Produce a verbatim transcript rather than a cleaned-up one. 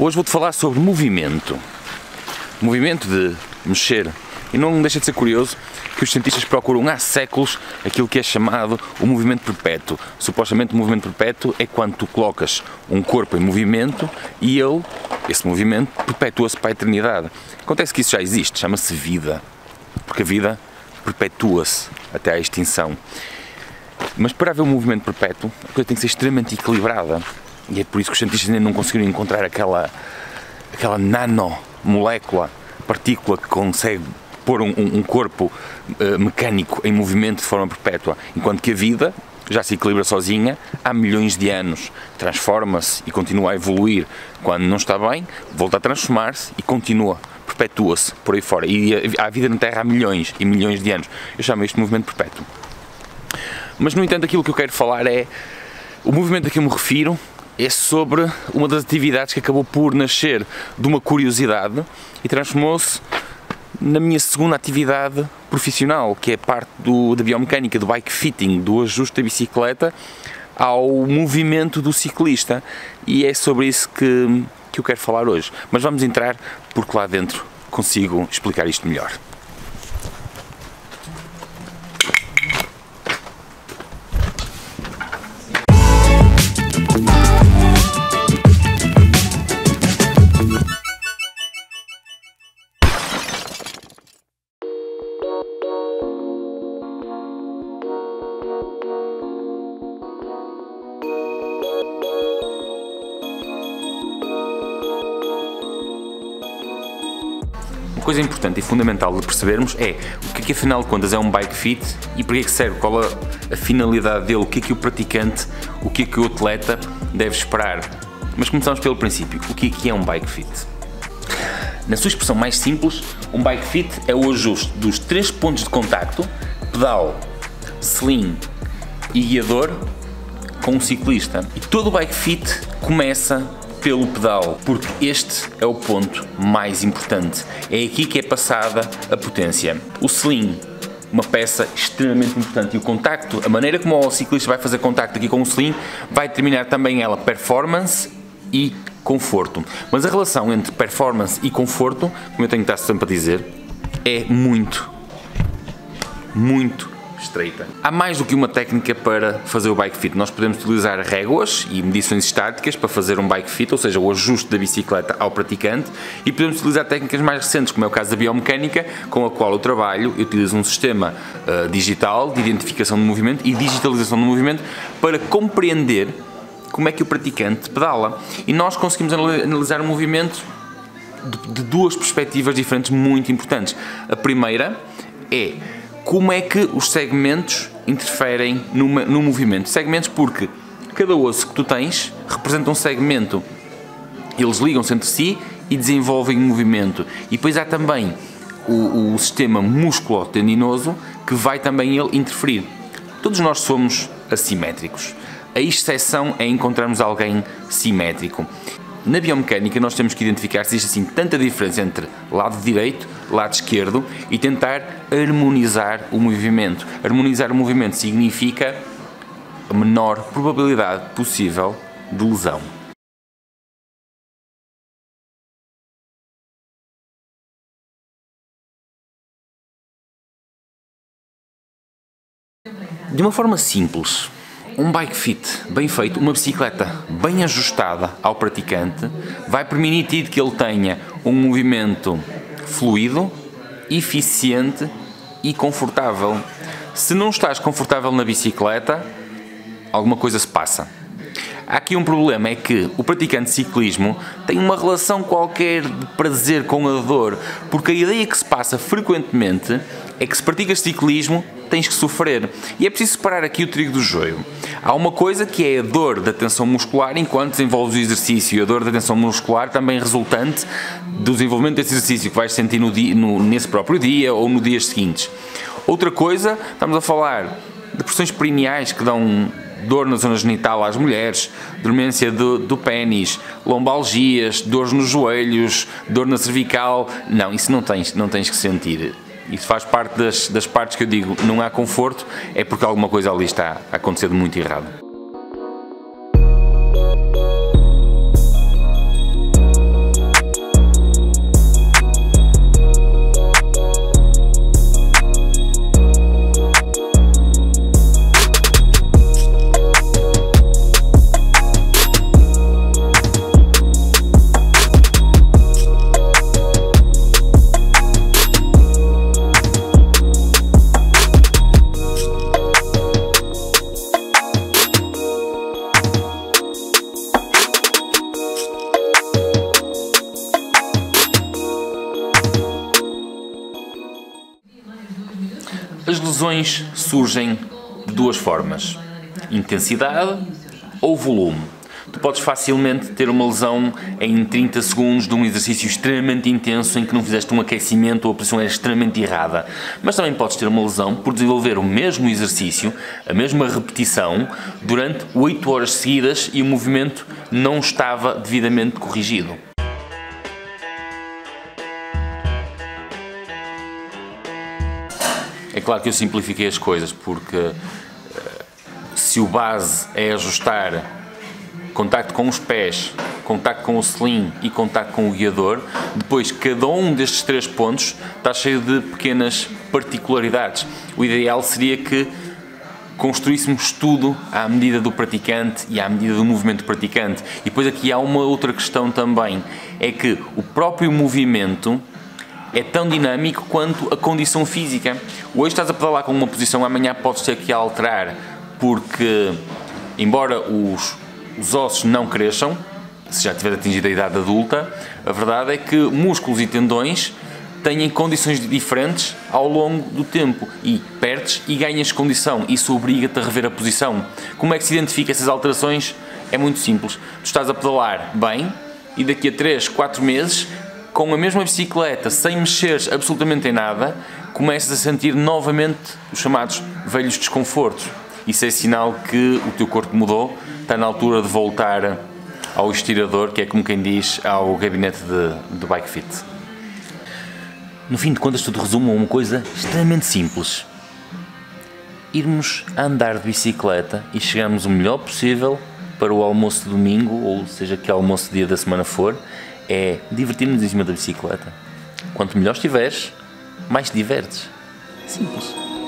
Hoje vou-te falar sobre movimento. Movimento de mexer. E não deixa de ser curioso que os cientistas procuram há séculos aquilo que é chamado o movimento perpétuo. Supostamente o movimento perpétuo é quando tu colocas um corpo em movimento e ele, esse movimento, perpetua-se para a eternidade. Acontece que isso já existe, chama-se vida. Porque a vida perpetua-se até à extinção. Mas para haver um movimento perpétuo, a coisa tem que ser extremamente equilibrada. E é por isso que os cientistas ainda não conseguiram encontrar aquela, aquela nanomolécula, partícula que consegue pôr um, um corpo uh, mecânico em movimento de forma perpétua. Enquanto que a vida já se equilibra sozinha há milhões de anos. Transforma-se e continua a evoluir. Quando não está bem, volta a transformar-se e continua, perpetua-se por aí fora. E há vida na Terra há milhões e milhões de anos. Eu chamo isto de movimento perpétuo. Mas, no entanto, aquilo que eu quero falar é... O movimento a que eu me refiro é sobre uma das atividades que acabou por nascer de uma curiosidade e transformou-se na minha segunda atividade profissional, que é parte do, da biomecânica, do bike fitting, do ajuste da bicicleta ao movimento do ciclista. E é sobre isso que, que eu quero falar hoje. Mas vamos entrar, porque lá dentro consigo explicar isto melhor. Uma coisa importante e fundamental de percebermos é o que é que afinal de contas é um bike fit e para que é que serve, qual a, a finalidade dele, o que é que o praticante, o que é que o atleta deve esperar. Mas começamos pelo princípio, o que é que é um bike fit? Na sua expressão mais simples, um bike fit é o ajuste dos três pontos de contacto, pedal, sling e guiador, com o ciclista. E todo o bike fit começa pelo pedal, porque este é o ponto mais importante. É aqui que é passada a potência. O sling, uma peça extremamente importante, e o contacto, a maneira como o ciclista vai fazer contacto aqui com o sling, vai determinar também ela performance e conforto. Mas a relação entre performance e conforto, como eu tenho que estar sempre a dizer, é muito, muito estreita. Há mais do que uma técnica para fazer o bike fit. Nós podemos utilizar réguas e medições estáticas para fazer um bike fit, ou seja, o ajuste da bicicleta ao praticante, e podemos utilizar técnicas mais recentes, como é o caso da biomecânica, com a qual eu trabalho. Eu utilizo um sistema uh, digital de identificação do movimento e digitalização do movimento para compreender como é que o praticante pedala. E nós conseguimos analisar o movimento de, de duas perspectivas diferentes muito importantes. A primeira é como é que os segmentos interferem no, no movimento. Segmentos porque cada osso que tu tens representa um segmento. Eles ligam-se entre si e desenvolvem um movimento. E depois há também o, o sistema músculo-tendinoso que vai também ele interferir. Todos nós somos assimétricos. A exceção é encontrarmos alguém simétrico. Na biomecânica nós temos que identificar se existe assim tanta diferença entre lado direito, lado esquerdo e tentar harmonizar o movimento. Harmonizar o movimento significa a menor probabilidade possível de lesão. De uma forma simples, um bike fit bem feito, uma bicicleta bem ajustada ao praticante, vai permitir que ele tenha um movimento fluido, eficiente e confortável. Se não estás confortável na bicicleta, alguma coisa se passa. Há aqui um problema, é que o praticante de ciclismo tem uma relação qualquer de prazer com a dor, porque a ideia que se passa frequentemente é que se praticas ciclismo tens que sofrer. E é preciso separar aqui o trigo do joio. Há uma coisa que é a dor da tensão muscular enquanto desenvolves o exercício, e a dor da tensão muscular também resultante do desenvolvimento desse exercício que vais sentir no dia, no, nesse próprio dia ou nos dias seguintes. Outra coisa, estamos a falar de pressões perineais que dão dor na zona genital às mulheres, dormência do, do pénis, lombalgias, dores nos joelhos, dor na cervical. Não, isso não tens, não tens que sentir. Isso faz parte das, das partes que eu digo, não há conforto, é porque alguma coisa ali está a acontecer de muito errado. As lesões surgem de duas formas: intensidade ou volume. Tu podes facilmente ter uma lesão em trinta segundos de um exercício extremamente intenso em que não fizeste um aquecimento ou a posição era extremamente errada. Mas também podes ter uma lesão por desenvolver o mesmo exercício, a mesma repetição, durante oito horas seguidas e o movimento não estava devidamente corrigido. É claro que eu simplifiquei as coisas, porque se o base é ajustar contacto com os pés, contacto com o sling e contacto com o guiador, depois cada um destes três pontos está cheio de pequenas particularidades. O ideal seria que construíssemos tudo à medida do praticante e à medida do movimento do praticante. E depois aqui há uma outra questão também, é que o próprio movimento é tão dinâmico quanto a condição física. Hoje estás a pedalar com uma posição, amanhã podes ter que alterar, porque embora os os ossos não cresçam, se já tiver atingido a idade adulta, a verdade é que músculos e tendões têm condições diferentes ao longo do tempo e perdes e ganhas condição. Isso obriga-te a rever a posição. Como é que se identifica essas alterações? É muito simples. Tu estás a pedalar bem e daqui a três, quatro meses, com a mesma bicicleta, sem mexeres absolutamente em nada, começas a sentir novamente os chamados velhos desconfortos. Isso é sinal que o teu corpo mudou, está na altura de voltar ao estirador, que é como quem diz, ao gabinete de, de Bike Fit. No fim de contas, tudo resume a uma coisa extremamente simples: irmos a andar de bicicleta e chegarmos o melhor possível para o almoço de domingo, ou seja, que almoço de dia da semana for, é divertir-nos em cima da bicicleta. Quanto melhor estiveres, mais te divertes. Simples.